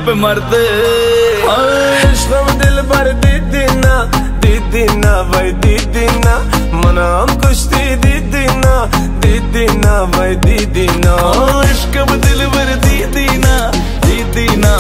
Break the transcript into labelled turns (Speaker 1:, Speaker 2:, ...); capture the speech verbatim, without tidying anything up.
Speaker 1: पे मरते।
Speaker 2: इश्क़ में दिल भर दीदी ना, दीदी ना भाई दीदी ना, मना हम कुश्ती दीदी ना, दीदी ना भाई दीदी ना।